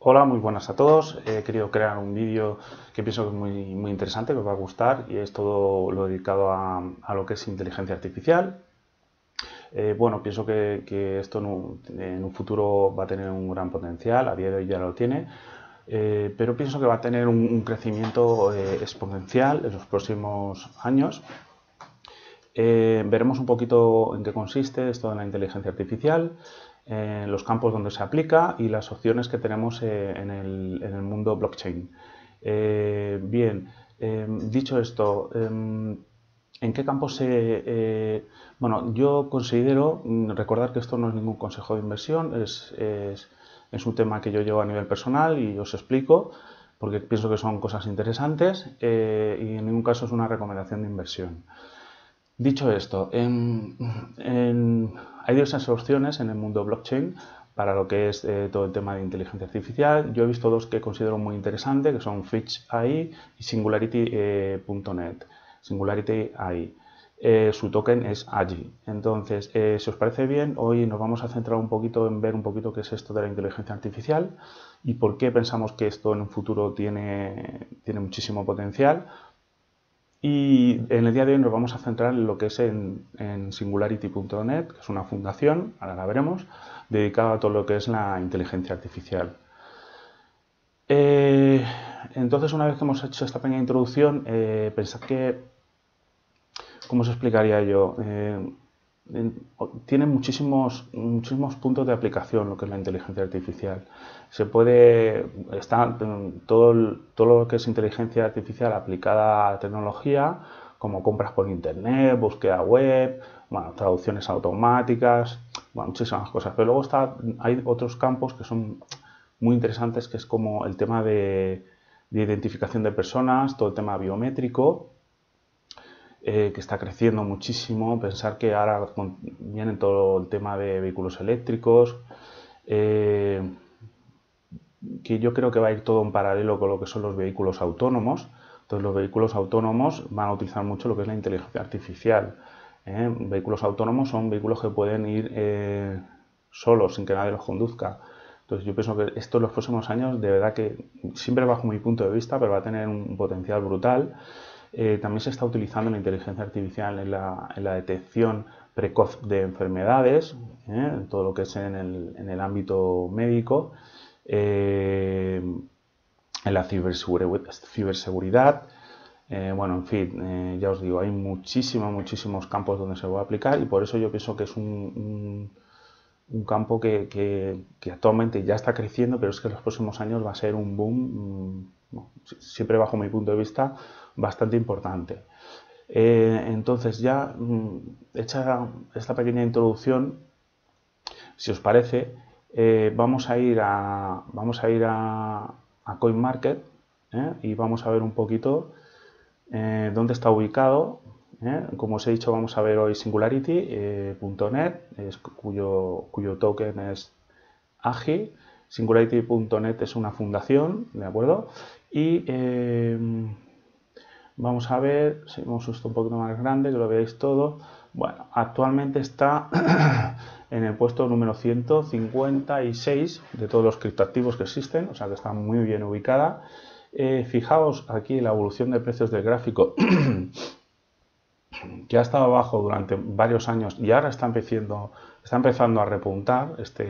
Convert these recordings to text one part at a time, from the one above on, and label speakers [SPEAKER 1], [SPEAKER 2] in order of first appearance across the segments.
[SPEAKER 1] Hola, muy buenas a todos. He querido crear un vídeo que pienso que es muy interesante, que os va a gustar, y es todo lo dedicado a lo que es inteligencia artificial. Bueno, pienso que esto en un futuro va a tener un gran potencial, a día de hoy ya lo tiene, pero pienso que va a tener un crecimiento exponencial en los próximos años. Veremos un poquito en qué consiste esto de la inteligencia artificial, los campos donde se aplica y las opciones que tenemos en el mundo blockchain. Bien, dicho esto, ¿en qué campos bueno, yo considero, recordar que esto no es ningún consejo de inversión, es un tema que yo llevo a nivel personal y os explico, porque pienso que son cosas interesantes y en ningún caso es una recomendación de inversión. Dicho esto, hay diversas opciones en el mundo blockchain para lo que es todo el tema de inteligencia artificial. Yo he visto dos que considero muy interesantes, que son Fitch AI y Singularity.net. Singularity AI. Su token es AGI. Entonces, si os parece bien, hoy nos vamos a centrar un poquito en ver un poquito qué es esto de la inteligencia artificial y por qué pensamos que esto en un futuro tiene muchísimo potencial. Y en el día de hoy nos vamos a centrar en lo que es en Singularity.net, que es una fundación, ahora la veremos, dedicada a todo lo que es la inteligencia artificial. Entonces, una vez que hemos hecho esta pequeña introducción, pensad que, ¿cómo os explicaría yo? Tiene muchísimos puntos de aplicación lo que es la inteligencia artificial. Está todo lo que es inteligencia artificial aplicada a tecnología, como compras por internet, búsqueda web, bueno, traducciones automáticas, bueno, muchísimas cosas. Pero luego hay otros campos que son muy interesantes, que es como el tema de identificación de personas, todo el tema biométrico, que está creciendo muchísimo. Pensar que ahora viene todo el tema de vehículos eléctricos, que yo creo que va a ir todo en paralelo con lo que son los vehículos autónomos. Entonces, los vehículos autónomos van a utilizar mucho lo que es la inteligencia artificial. Vehículos autónomos son vehículos que pueden ir solos, sin que nadie los conduzca. Entonces, yo pienso que esto en los próximos años, de verdad que, siempre bajo mi punto de vista, pero va a tener un potencial brutal. También se está utilizando la inteligencia artificial en la detección precoz de enfermedades, en todo lo que es en el ámbito médico, en la ciberseguridad. Bueno, en fin, ya os digo, hay muchísimos campos donde se va a aplicar, y por eso yo pienso que es un campo que actualmente ya está creciendo, pero es que en los próximos años va a ser un boom, siempre bajo mi punto de vista, bastante importante. Entonces, ya hecha esta pequeña introducción, si os parece, vamos a ir a CoinMarket, y vamos a ver un poquito dónde está ubicado. Como os he dicho, vamos a ver hoy Singularity.net, cuyo token es AGI. Singularity.net es una fundación, ¿de acuerdo? Y vamos a ver, si vemos esto un poquito más grande, que lo veáis todo. Bueno, actualmente está en el puesto número 156 de todos los criptoactivos que existen, o sea que está muy bien ubicada. Fijaos aquí la evolución de precios del gráfico, que ha estado abajo durante varios años y ahora está empezando a repuntar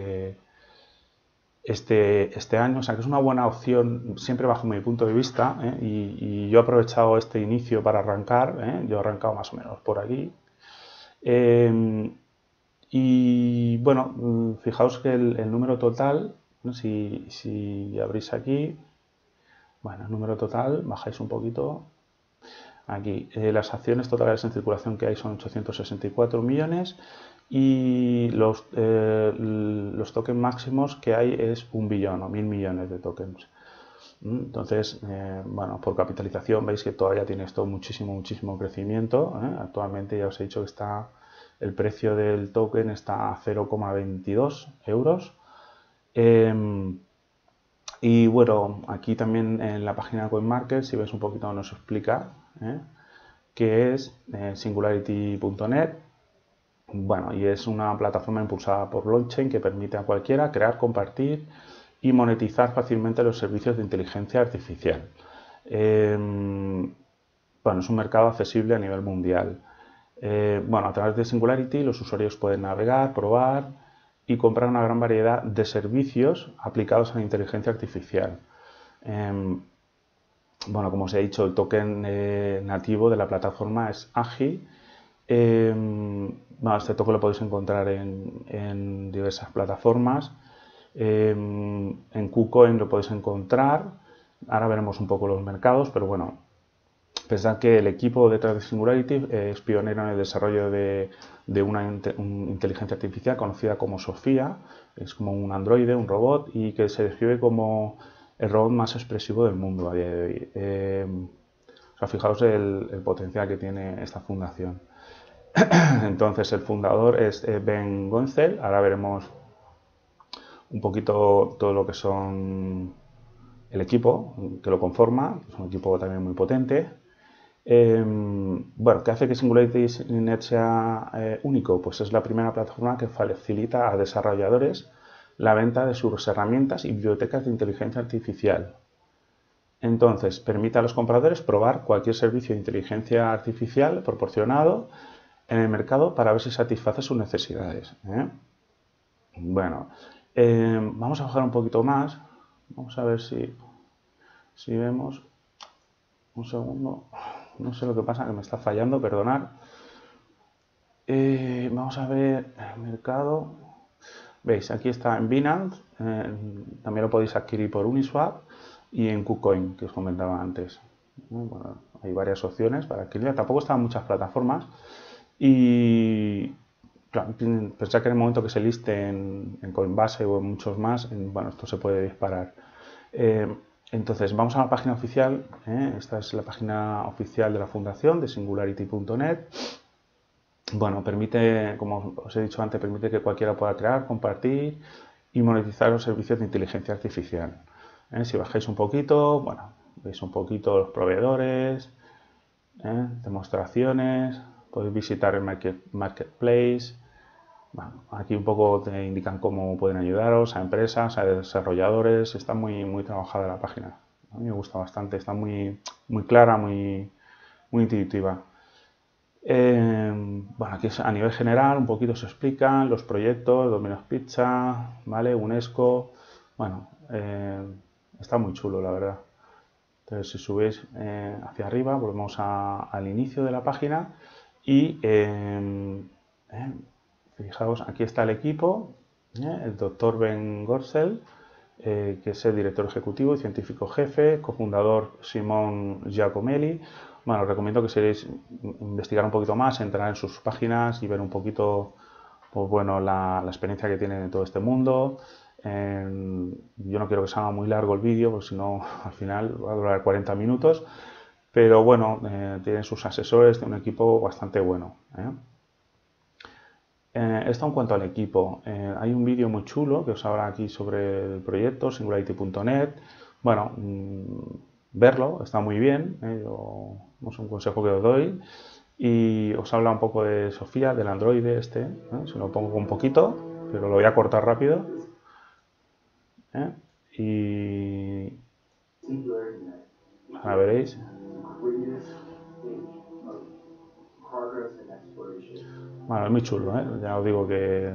[SPEAKER 1] este año, o sea que es una buena opción, siempre bajo mi punto de vista, y yo he aprovechado este inicio para arrancar, yo he arrancado más o menos por aquí. Y bueno, fijaos que el número total, ¿no? Si abrís aquí, bueno, el número total, bajáis un poquito, aquí, las acciones totales en circulación que hay son 864 millones y los tokens máximos que hay es 1 billón o 1000 millones de tokens. Entonces, bueno, por capitalización veis que todavía tiene esto muchísimo crecimiento. Actualmente ya os he dicho que el precio del token está a 0,22 euros. Y bueno, aquí también en la página de CoinMarket, si veis un poquito, nos explica que es Singularity.net. Bueno, y es una plataforma impulsada por blockchain que permite a cualquiera crear, compartir y monetizar fácilmente los servicios de inteligencia artificial. Bueno, es un mercado accesible a nivel mundial. Bueno, a través de Singularity los usuarios pueden navegar, probar y comprar una gran variedad de servicios aplicados a la inteligencia artificial. Bueno, como os he dicho, el token nativo de la plataforma es AGI. Bueno, este token lo podéis encontrar en diversas plataformas. En KuCoin lo podéis encontrar. Ahora veremos un poco los mercados, pero bueno, pensad que el equipo detrás de Singularity es pionero en el desarrollo de una inteligencia artificial conocida como Sofía. Es como un androide, un robot, y que se describe como el robot más expresivo del mundo a día de hoy. O sea, fijaos el potencial que tiene esta fundación. Entonces, el fundador es Ben Goenzel. Ahora veremos un poquito todo lo que son el equipo que lo conforma. Es un equipo también muy potente. Bueno, ¿qué hace que SingularityNet sea único? Pues es la primera plataforma que facilita a desarrolladores la venta de sus herramientas y bibliotecas de inteligencia artificial. Entonces, permite a los compradores probar cualquier servicio de inteligencia artificial proporcionado en el mercado para ver si satisface sus necesidades. Bueno, vamos a bajar un poquito más. Vamos a ver si vemos. Un segundo. No sé lo que pasa, que me está fallando, perdonad. Vamos a ver el mercado. Veis, aquí está en Binance. También lo podéis adquirir por Uniswap y en KuCoin, que os comentaba antes. Bueno, hay varias opciones para adquirirla. Tampoco están muchas plataformas. Y claro, pensad que en el momento que se liste en Coinbase o en muchos más, bueno, esto se puede disparar. Entonces, vamos a la página oficial. Esta es la página oficial de la fundación de Singularity.net. Bueno, permite, como os he dicho antes, permite que cualquiera pueda crear, compartir y monetizar los servicios de inteligencia artificial. Si bajáis un poquito, bueno, veis un poquito los proveedores, demostraciones, podéis visitar el marketplace. Bueno, aquí un poco te indican cómo pueden ayudaros a empresas, a desarrolladores. Está muy trabajada la página. A mí me gusta bastante, está muy clara, muy intuitiva. Bueno, aquí a nivel general un poquito se explican los proyectos, Domino's Pizza, ¿vale? UNESCO. Bueno, está muy chulo, la verdad. Entonces, si subís hacia arriba, volvemos al inicio de la página y fijaos, aquí está el equipo, el doctor Ben Goenzel, que es el director ejecutivo y científico jefe, cofundador Simon Giacomelli. Bueno, os recomiendo que si queréis investigar un poquito más, entrar en sus páginas y ver un poquito, pues bueno, la experiencia que tienen en todo este mundo. Yo no quiero que salga muy largo el vídeo, porque si no, al final va a durar 40 minutos. Pero bueno, tienen sus asesores, tienen un equipo bastante bueno. Esto en cuanto al equipo. Hay un vídeo muy chulo que os habla aquí sobre el proyecto, Singularity.net. Bueno, verlo, está muy bien. Es un consejo que os doy. Y os habla un poco de Sofía, del androide este. Se lo pongo un poquito, pero lo voy a cortar rápido. Y ahora veréis. Bueno, es muy chulo, ya os digo que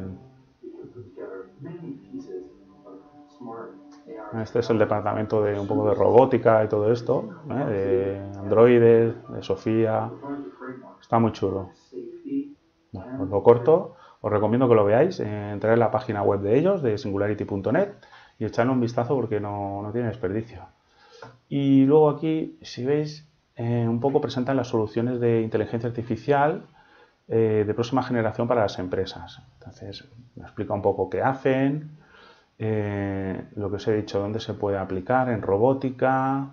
[SPEAKER 1] este es el departamento de un poco de robótica y todo esto, de androides, de Sofía. Está muy chulo. Bueno, os lo corto. Os recomiendo que lo veáis. Entrar en la página web de ellos, de Singularity.net, y echarle un vistazo porque no tiene desperdicio. Y luego aquí, si veis, un poco presentan las soluciones de inteligencia artificial de próxima generación para las empresas. Entonces, me explica un poco qué hacen, lo que os he dicho, dónde se puede aplicar, en robótica,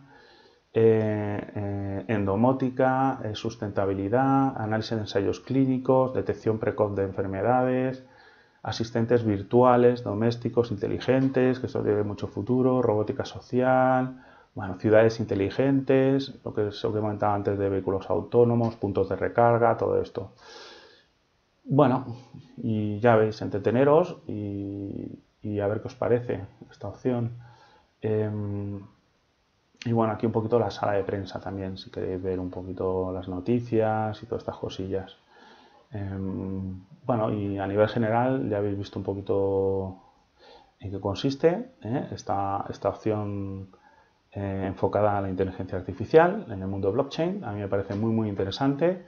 [SPEAKER 1] en domótica, sustentabilidad, análisis de ensayos clínicos, detección precoz de enfermedades, asistentes virtuales, domésticos, inteligentes, que eso tiene mucho futuro, robótica social, bueno, ciudades inteligentes, lo que comentaba antes de vehículos autónomos, puntos de recarga, todo esto. Bueno, y ya veis, entreteneros y a ver qué os parece esta opción. Y bueno, aquí un poquito la sala de prensa también, si queréis ver un poquito las noticias y todas estas cosillas. Bueno, y a nivel general ya habéis visto un poquito en qué consiste esta opción enfocada a la inteligencia artificial en el mundo blockchain. A mí me parece muy interesante.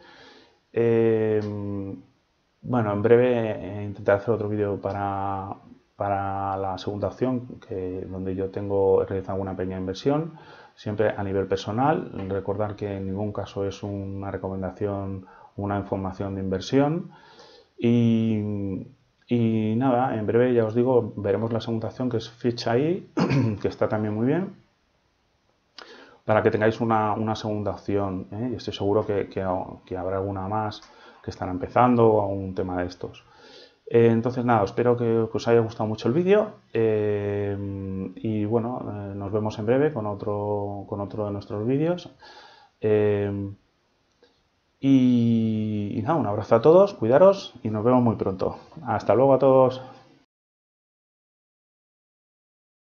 [SPEAKER 1] Bueno, en breve intentaré hacer otro vídeo para la segunda opción, donde yo he realizado una pequeña inversión, siempre a nivel personal. Recordar que en ningún caso es una recomendación, una información de inversión. Y nada, en breve ya os digo, veremos la segunda opción, que es Ficha.ai, que está también muy bien, para que tengáis una segunda opción, y estoy seguro que habrá alguna más que estará empezando o un tema de estos. Entonces nada, espero que os haya gustado mucho el vídeo, y bueno, nos vemos en breve con otro de nuestros vídeos. Y nada, un abrazo a todos, cuidaros y nos vemos muy pronto. Hasta luego a todos.